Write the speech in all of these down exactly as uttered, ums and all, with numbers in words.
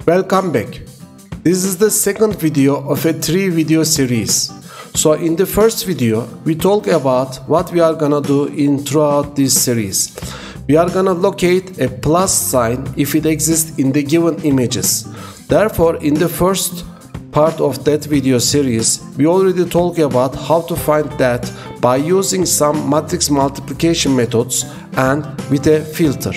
Welcome back. This is the second video of a three video series. So in the first video we talk about what we are gonna do in throughout this series. We are gonna locate a plus sign if it exists in the given images. Therefore, in the first part of that video series we already talked about how to find that by using some matrix multiplication methods and with a filter.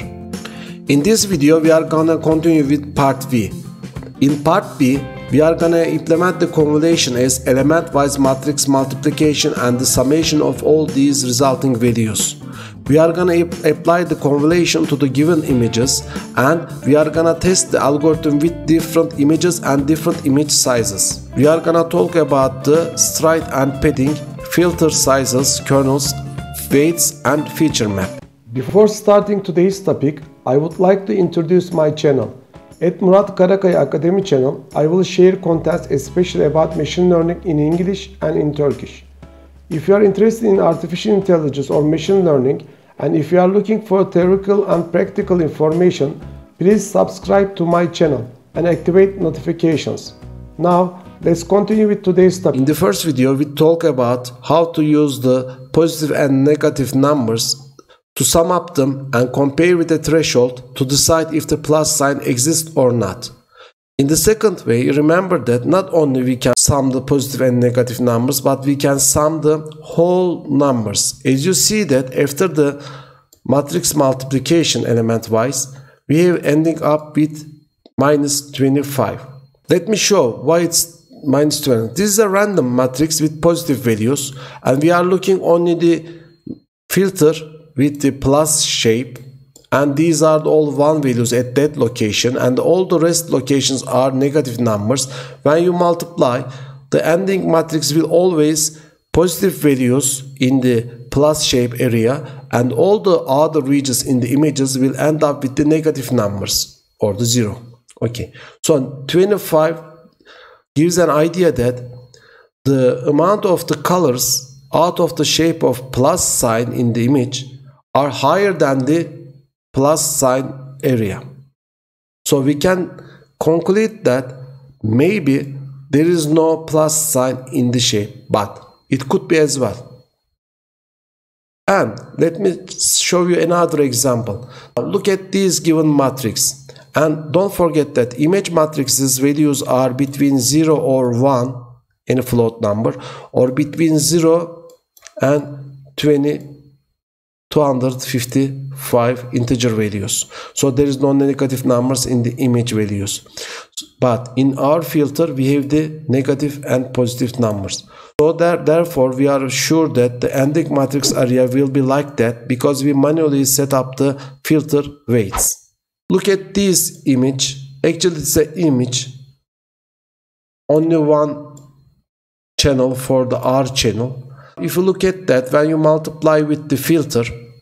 In this video we are gonna continue with part B. In part B we are gonna implement the convolution as element-wise matrix multiplication and the summation of all these resulting values. We are gonna apply the convolution to the given images and we are gonna test the algorithm with different images and different image sizes. We are gonna talk about the stride and padding, filter sizes, kernels, weights and feature map. Before starting today's topic, I would like to introduce my channel. At Murat Karakaya Academy channel, I will share contents especially about machine learning in English and in Turkish. If you are interested in artificial intelligence or machine learning, and if you are looking for theoretical and practical information, please subscribe to my channel and activate notifications. Now, let's continue with today's topic. In the first video, we talk about how to use the positive and negative numbers to sum up them and compare with a threshold to decide if the plus sign exists or not. In the second way, remember that not only we can sum the positive and negative numbers, but we can sum the whole numbers. As you see that after the matrix multiplication element wise, we have ending up with minus twenty-five. Let me show why it's minus twenty. This is a random matrix with positive values and we are looking only the filter with the plus shape, and these are all one values at that location and all the rest locations are negative numbers. When you multiply, the ending matrix will always positive values in the plus shape area and all the other regions in the images will end up with the negative numbers or the zero. Okay, so twenty-five gives an idea that the amount of the colors out of the shape of plus sign in the image are higher than the plus sign area. So we can conclude that maybe there is no plus sign in the shape, but it could be as well. And let me show you another example. Look at this given matrix and don't forget that image matrices values are between zero or one in a float number or between zero and twenty. two hundred fifty-five integer values. So there is no negative numbers in the image values. But in our filter we have the negative and positive numbers. So that, therefore we are sure that the ending matrix area will be like that because we manually set up the filter weights. Look at this image. Actually it's an image. Only one channel for the R channel. If you look at that, when you multiply with the filter,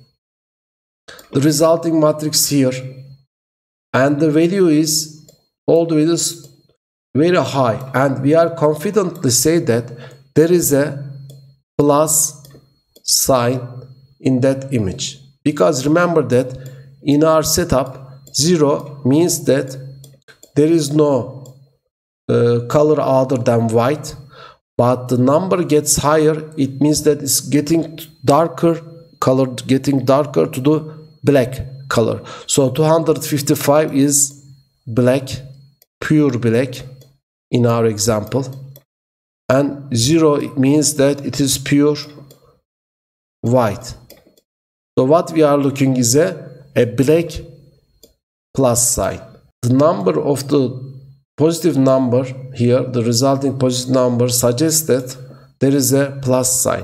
the resulting matrix here, and the value is, all the values very high, and we are confidently say that there is a plus sign in that image. Because remember that in our setup, zero means that there is no uh, color other than white. But the number gets higher, it means that it's getting darker color, getting darker to the black color. So two hundred fifty-five is black, pure black in our example. And zero means that it is pure white. So what we are looking is a, a black plus sign. The number of the positive number here, the resulting positive number suggests that there is a plus sign.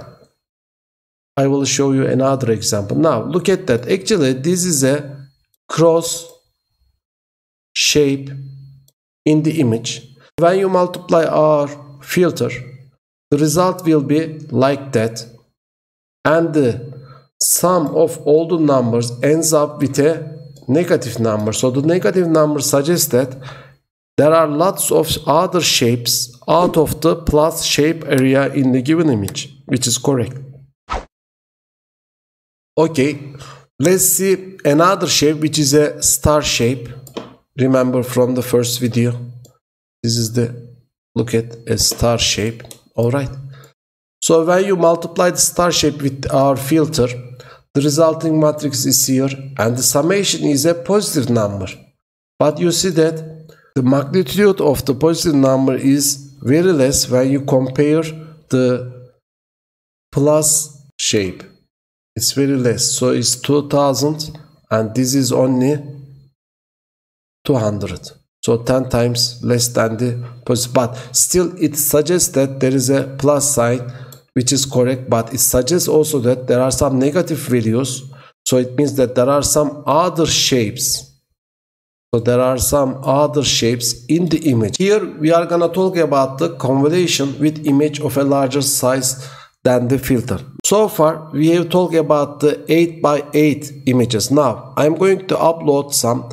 I will show you another example. Now look at that. Actually this is a cross shape in the image. When you multiply our filter, the result will be like that. And the sum of all the numbers ends up with a negative number. So the negative number suggests that there are lots of other shapes out of the plus shape area in the given image, which is correct. Okay, let's see another shape which is a star shape. remember from the first video. This is the, look at a star shape. Alright. So when you multiply the star shape with our filter, the resulting matrix is here and the summation is a positive number. But you see that the magnitude of the positive number is very less when you compare the plus shape. It's very less. So it's two thousand and this is only two hundred. So ten times less than the positive. But still it suggests that there is a plus sign, which is correct. But it suggests also that there are some negative values. So it means that there are some other shapes. So there are some other shapes in the image. Here we are gonna talk about the convolution with image of a larger size than the filter. So far we have talked about the eight by eight images. Now I'm going to upload some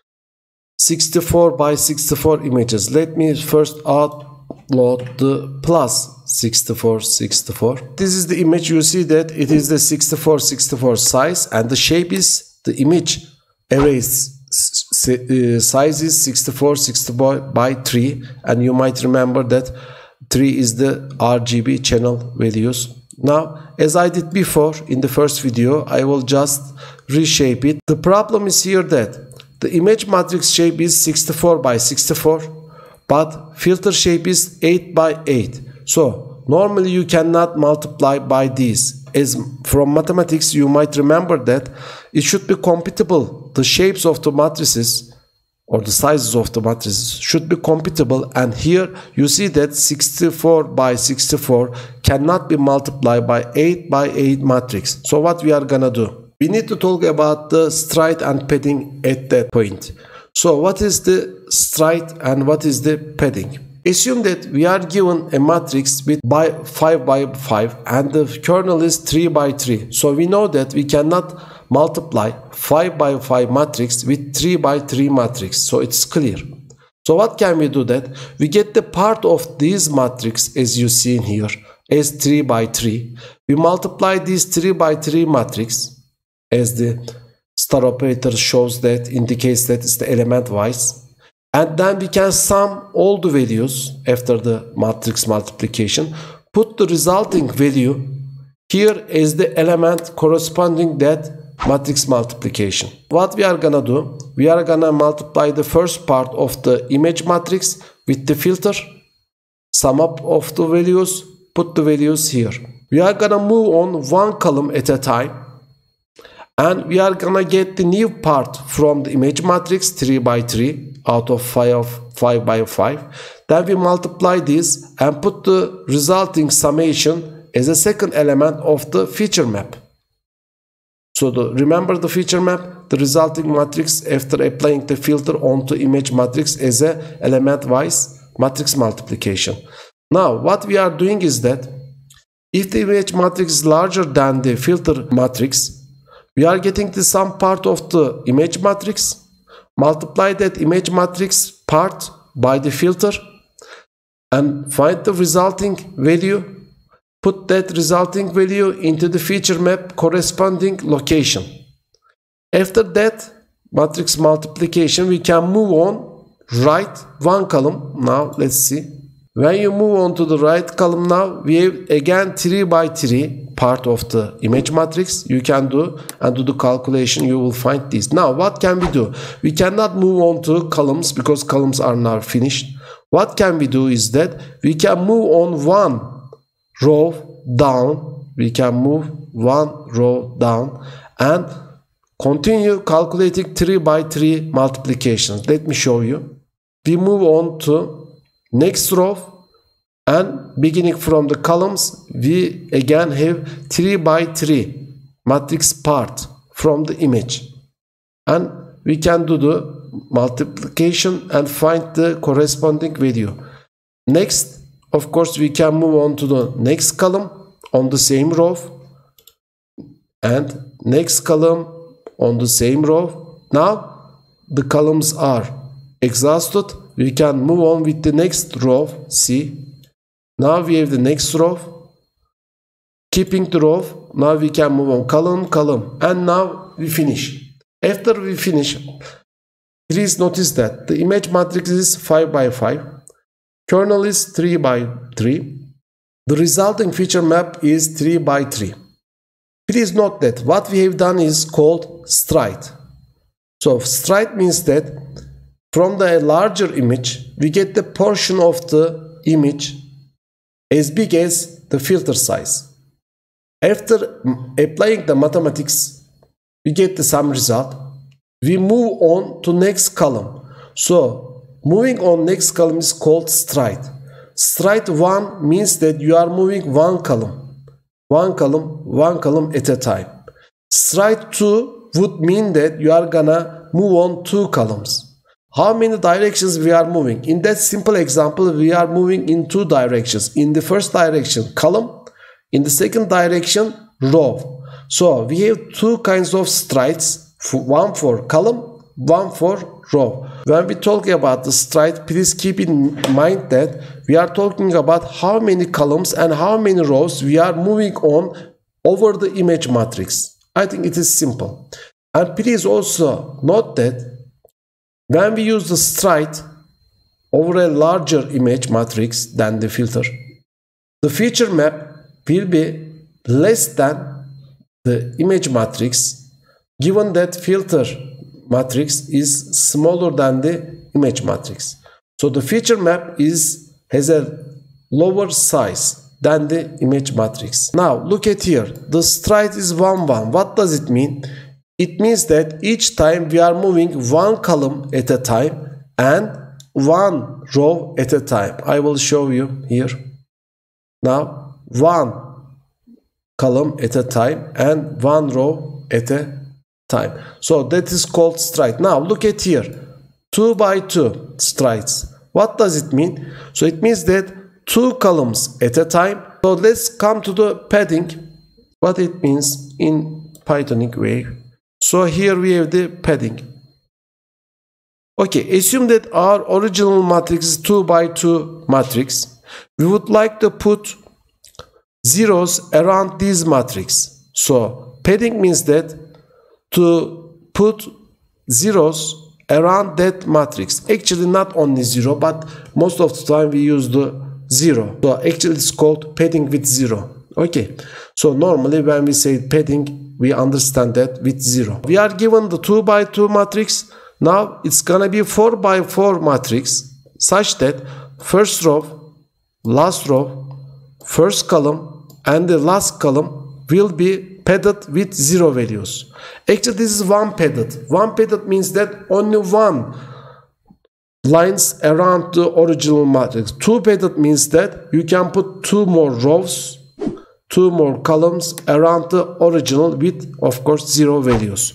sixty-four by sixty-four images. Let me first upload the plus sixty-four sixty-four. This is the image. You see that it is the sixty-four sixty-four size and the shape is the image arrays. Uh, size is sixty-four sixty-four by three, and you might remember that three is the R G B channel values. Now, as I did before in the first video, I will just reshape it. The problem is here that the image matrix shape is sixty-four by sixty-four, but filter shape is eight by eight. So normally you cannot multiply by these. As from mathematics, you might remember that it should be compatible. The shapes of the matrices or the sizes of the matrices should be compatible. And here you see that sixty-four by sixty-four cannot be multiplied by eight by eight matrix. So what we are gonna do? We need to talk about the stride and padding at that point. So what is the stride and what is the padding? Assume that we are given a matrix with by five by five and the kernel is three by three. So we know that we cannot multiply five by five matrix with three by three matrix. So it's clear. So what can we do that? We get the part of this matrix as you see in here as three by three. We multiply this three by three matrix as the star operator shows that, indicates that it's the element wise. And then we can sum all the values after the matrix multiplication. Put the resulting value here as the element corresponding that matrix multiplication. What we are gonna do? We are gonna multiply the first part of the image matrix with the filter. Sum up of the values. Put the values here. We are gonna move on one column at a time. And we are gonna get the new part from the image matrix three by three out of five, five by five. Then we multiply this and put the resulting summation as a second element of the feature map. So the, remember the feature map? The resulting matrix after applying the filter onto image matrix as a element wise matrix multiplication. Now what we are doing is that if the image matrix is larger than the filter matrix, we are getting the sum part of the image matrix, multiply that image matrix part by the filter and find the resulting value, put that resulting value into the feature map corresponding location. After that matrix multiplication, we can move on right one column. Now let's see. When you move on to the right column now, we have again three by three part of the image matrix. You can do and do the calculation, you will find this. Now what can we do? We cannot move on to columns because columns are now finished. What can we do is that we can move on one row down. We can move one row down and continue calculating three by three multiplications. Let me show you. We move on to next row and beginning from the columns, we again have three by three matrix part from the image. And we can do the multiplication and find the corresponding value. Next, of course, we can move on to the next column on the same row. And next column on the same row. Now, the columns are exhausted. We can move on with the next row. See, now we have the next row. Keeping the row, now we can move on column, column, and now we finish. After we finish, Please notice that the image matrix is five by five. Kernel is three by three. The resulting feature map is three by three. Please note that what we have done is called stride. So stride means that from the larger image, we get the portion of the image as big as the filter size. After applying the mathematics, we get the sum result. We move on to next column. So moving on next column is called stride. Stride one means that you are moving one column, one column, one column at a time. Stride two would mean that you are gonna move on two columns. How many directions we are moving? In that simple example, we are moving in two directions. In the first direction, column. In the second direction, row. So we have two kinds of strides. One for column, one for row. When we talk about the stride, please keep in mind that we are talking about how many columns and how many rows we are moving on over the image matrix. I think it is simple. And please also note that when we use the stride over a larger image matrix than the filter, the feature map will be less than the image matrix, given that filter matrix is smaller than the image matrix. So the feature map is has a lower size than the image matrix. Now look at here. The stride is one one. What does it mean? It means that each time we are moving one column at a time and one row at a time. I will show you here. Now one column at a time and one row at a time. So that is called stride. Now look at here. two by two strides. What does it mean? So it means that two columns at a time. So let's come to the padding. What it means in Pythonic way. So here we have the padding. Okay, assume that our original matrix is two by two matrix. We would like to put zeros around this matrix. So padding means that to put zeros around that matrix. Actually not only zero, but most of the time we use the zero. So actually it's called padding with zero. Okay, so normally when we say padding, we understand that with zero. We are given the two by two matrix. Now it's gonna be four by four matrix such that first row, last row, first column and the last column will be padded with zero values. Actually this is one padded. One padded means that only one lines around the original matrix. Two padded means that you can put two more rows, two more columns around the original with, of course, zero values.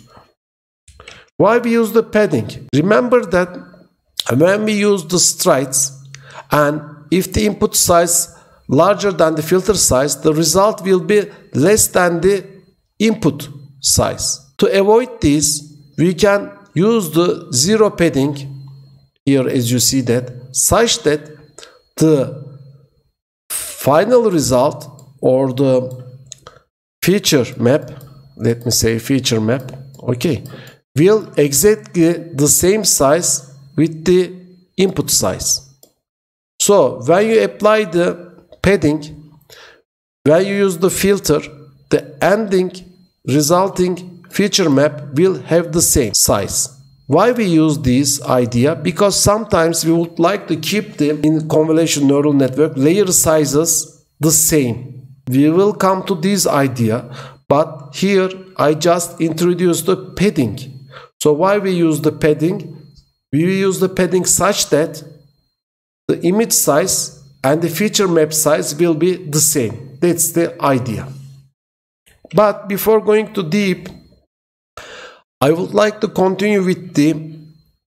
Why we use the padding? Remember that when we use the strides and if the input size larger than the filter size, the result will be less than the input size. To avoid this, we can use the zero padding here, as you see that, such that the final result or the feature map, let me say feature map, okay, will exactly the same size with the input size. So when you apply the padding, when you use the filter, the ending resulting feature map will have the same size. Why we use this idea? Because sometimes we would like to keep them in convolution neural network layer sizes the same. We will come to this idea, but here I just introduced the padding. So why we use the padding? We will use the padding such that the image size and the feature map size will be the same. That's the idea. But before going too deep, I would like to continue with the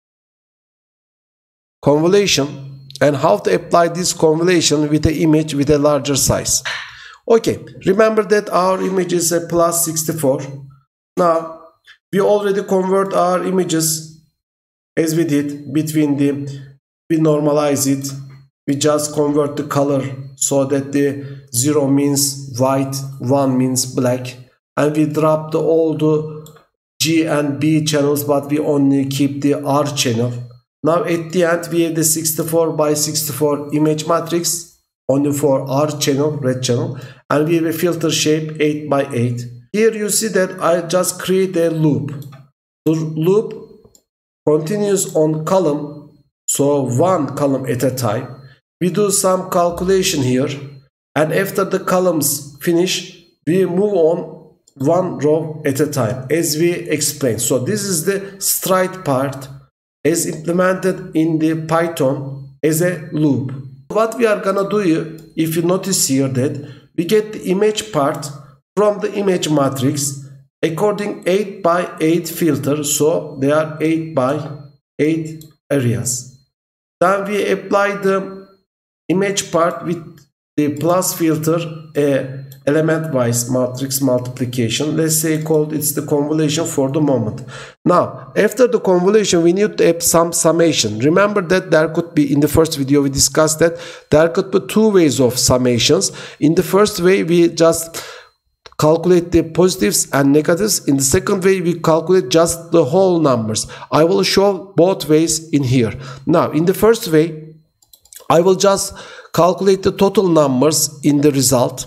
convolution and how to apply this convolution with the image with a larger size. Okay, remember that our image is a plus sixty-four. Now, we already convert our images as we did between the, we normalize it, we just convert the color so that the zero means white, one means black, and we drop the all the G and B channels, but we only keep the R channel. Now at the end we have the sixty-four by sixty-four image matrix only for R channel, red channel, and we have a filter shape eight by eight. Here you see that I just create a loop. The loop continues on column, so one column at a time. We do some calculation here, and after the columns finish, we move on one row at a time as we explained. So this is the stride part as implemented in the Python as a loop. What we are gonna do here, if you notice here, that we get the image part from the image matrix according eight by eight filter, so they are eight by eight areas. Then we apply the image part with the plus filter, a element wise matrix multiplication. Let's say called it's the convolution for the moment. Now after the convolution we need to add some summation. Remember that there could be, in the first video we discussed that there could be two ways of summations. In the first way we just calculate the positives and negatives. In the second way we calculate just the whole numbers. I will show both ways in here. Now in the first way I will just calculate the total numbers in the result.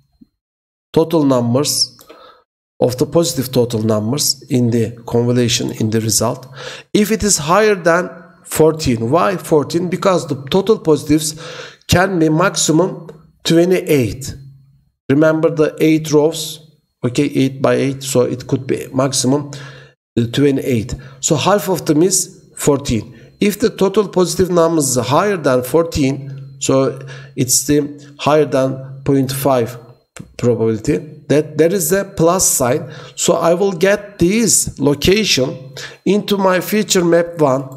Total numbers of the positive total numbers in the convolution in the result. If it is higher than fourteen, why fourteen? Because the total positives can be maximum twenty-eight. Remember the eight rows, okay, eight by eight, so it could be maximum twenty-eight. So half of them is fourteen. If the total positive numbers is higher than fourteen, so it's the higher than zero point five probability, that there is a plus sign. So I will get this location into my feature map one,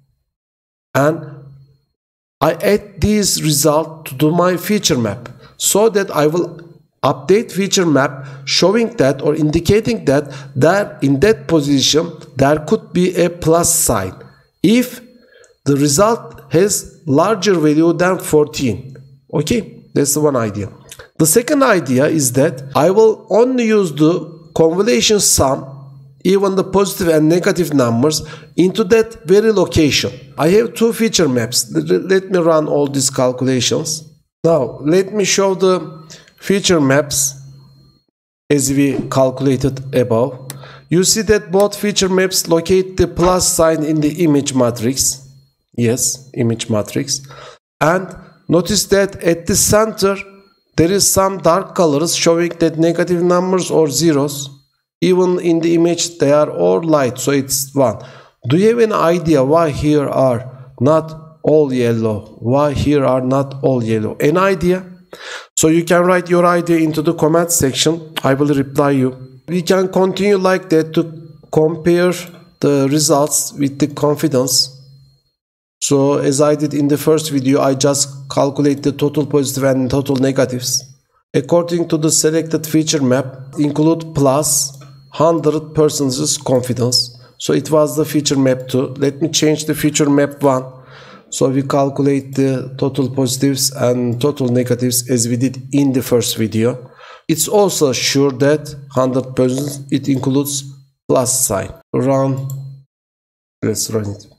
and I add this result to my feature map, so that I will update feature map showing that or indicating that there in that position there could be a plus sign if the result has larger value than fourteen. Okay, that's the one idea. The second idea is that I will only use the convolution sum, even the positive and negative numbers, into that very location. I have two feature maps. Let me run all these calculations. Now let me show the feature maps as we calculated above. You see that both feature maps locate the plus sign in the image matrix. Yes, image matrix. And notice that at the center there is some dark colors showing that negative numbers or zeros. Even in the image they are all light, so it's one. Do you have an idea why here are not all yellow? Why here are not all yellow? An idea? So you can write your idea into the comment section. I will reply you. We can continue like that to compare the results with the confidence. So as I did in the first video, I just calculate the total positive and total negatives. According to the selected feature map, include plus one hundred percent confidence. So it was the feature map two. Let me change the feature map one. So we calculate the total positives and total negatives as we did in the first video. It's also sure that one hundred percent it includes plus sign. Run. Let's run it.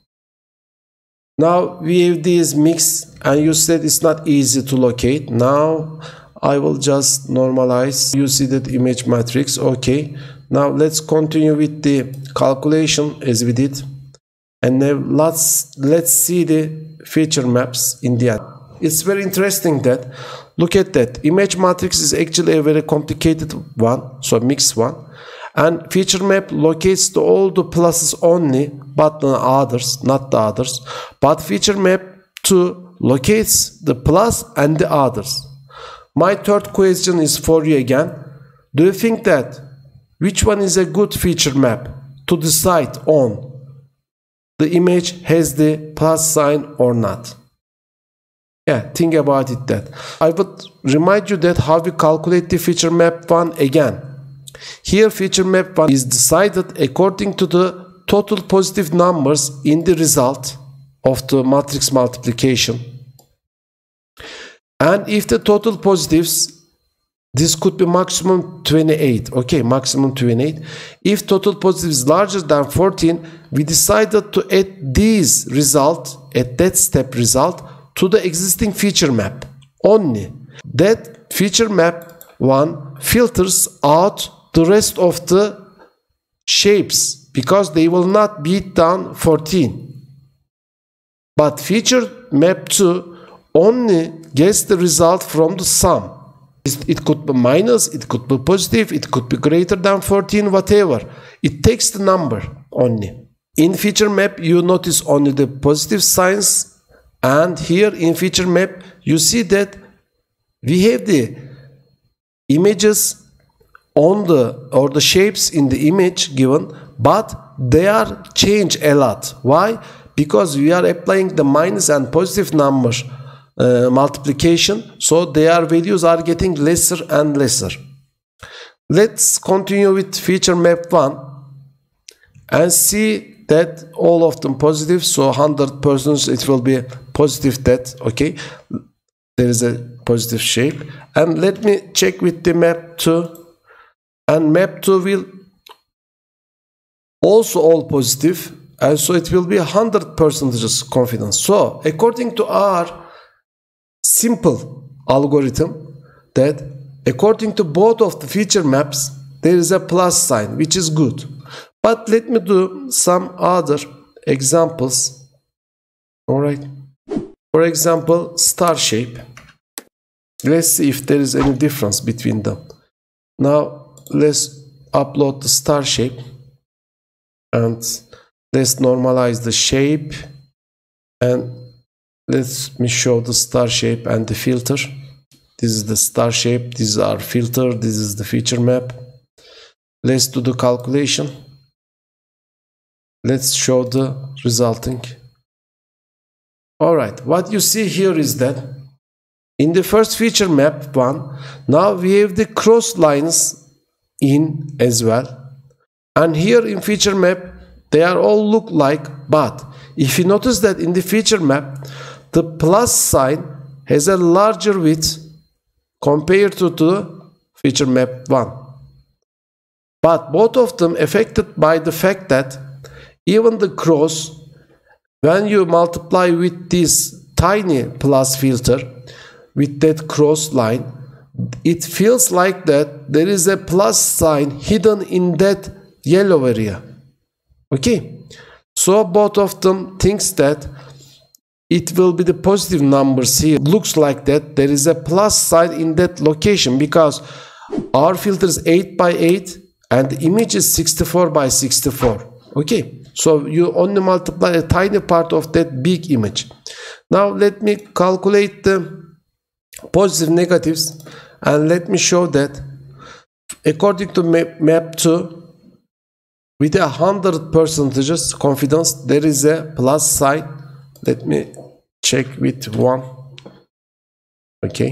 Now we have this mix, and you said it's not easy to locate. Now I will just normalize. You see that image matrix. Okay. Now let's continue with the calculation as we did. And now let's let's see the feature maps in the end. It's very interesting that, look at that, image matrix is actually a very complicated one, so mixed one, and feature map locates the, all the pluses only, but the others, not the others. But feature map two locates the plus and the others. My third question is for you again. Do you think that which one is a good feature map to decide on the image has the plus sign or not? Yeah, think about it that. I would remind you that how we calculate the feature map one again. Here feature map one is decided according to the total positive numbers in the result of the matrix multiplication. And if the total positives This could be maximum twenty-eight. Okay, maximum twenty-eight. If total positive is larger than fourteen, we decided to add these result, at that step result, to the existing feature map only. That feature map one filters out the rest of the shapes because they will not beat down fourteen. But feature map two only gets the result from the sum. It could be minus, it could be positive, it could be greater than fourteen, whatever. It takes the number only. In feature map, you notice only the positive signs, and here in feature map, you see that we have the images on the, or the shapes in the image given, but they are changed a lot. Why? Because we are applying the minus and positive numbers Uh, multiplication, so their values are getting lesser and lesser. Let's continue with feature map one and see that all of them positive, so one hundred percent it will be positive that, okay, there is a positive shape. And let me check with the map two, and map two will also all positive, and so it will be one hundred percent confidence. So according to our simple algorithm, that according to both of the feature maps there is a plus sign, which is good. But let me do some other examples. All right, for example, star shape. Let's see if there is any difference between them. Now let's upload the star shape and let's normalize the shape, and let me show the star shape and the filter. This is the star shape, this is our filter, this is the feature map. Let's do the calculation. Let's show the resulting. Alright, what you see here is that in the first feature map one, now we have the cross lines in as well. And here in feature map, they are all look like, but if you notice that in the feature map, the plus sign has a larger width compared to the feature map one. But both of them affected by the fact that even the cross, when you multiply with this tiny plus filter, with that cross line, it feels like that there is a plus sign hidden in that yellow area. Okay, so both of them thinks that it will be the positive numbers here. Looks like that there is a plus sign in that location because our filter is eight by eight and the image is sixty-four by sixty-four. Okay, so you only multiply a tiny part of that big image. Now let me calculate the positive negatives, and let me show that according to map, map two, with a hundred percentages confidence there is a plus sign. Let me check with one. Okay,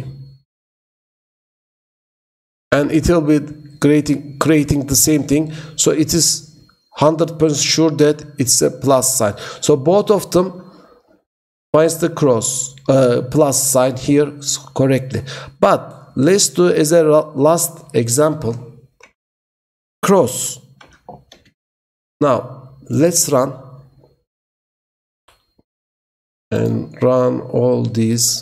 and it will be creating creating the same thing, so it is one hundred percent sure that it's a plus sign. So both of them finds the cross uh, plus sign here correctly. But let's do as a last example cross. Now let's run and run all these.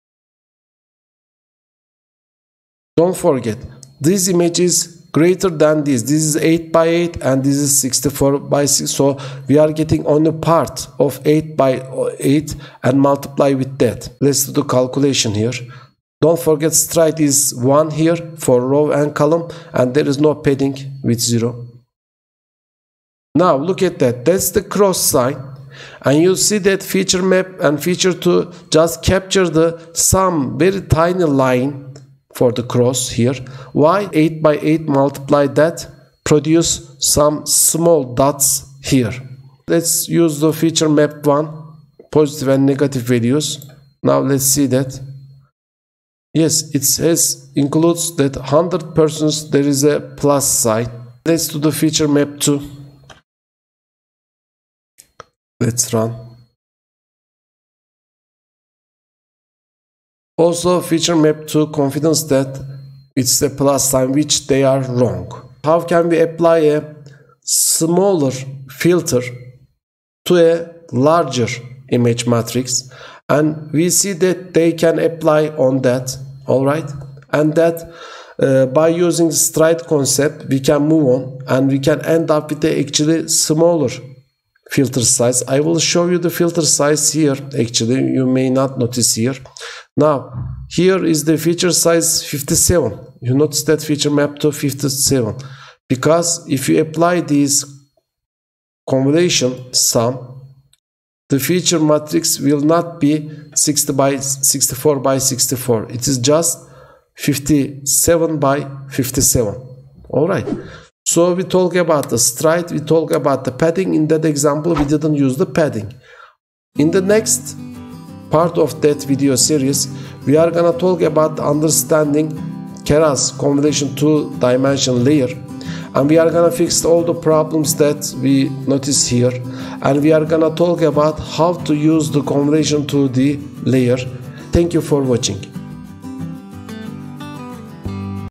Don't forget, this image is greater than this. This is eight by eight and this is sixty-four by six. So we are getting only part of eight by eight and multiply with that. Let's do the calculation here. Don't forget stride is one here for row and column, and there is no padding with zero. Now look at that. That's the cross sign. And you see that feature map and feature two just capture the some very tiny line for the cross here. Why? eight by eight multiply that, produce some small dots here. Let's use the feature map one, positive and negative values. Now let's see that. Yes, it says includes that one hundred percent there is a plus sign. Let's do the feature map two. Let's run. Also feature map two confidence that it's the plus sign, which they are wrong. How can we apply a smaller filter to a larger image matrix? And we see that they can apply on that, all right? And that uh, by using the stride concept, we can move on and we can end up with a actually smaller filter size. I will show you the filter size here. Actually, you may not notice here. Now, here is the feature size fifty-seven. You notice that feature map to fifty-seven. Because if you apply these convolution sum, the feature matrix will not be sixty by sixty-four by sixty-four. It is just fifty-seven by fifty-seven. All right. So we talk about the stride, we talk about the padding. In that example, we didn't use the padding. In the next part of that video series, we are gonna talk about understanding Keras convolution two dimension layer, and we are gonna fix all the problems that we notice here, and we are gonna talk about how to use the convolution two D layer. Thank you for watching.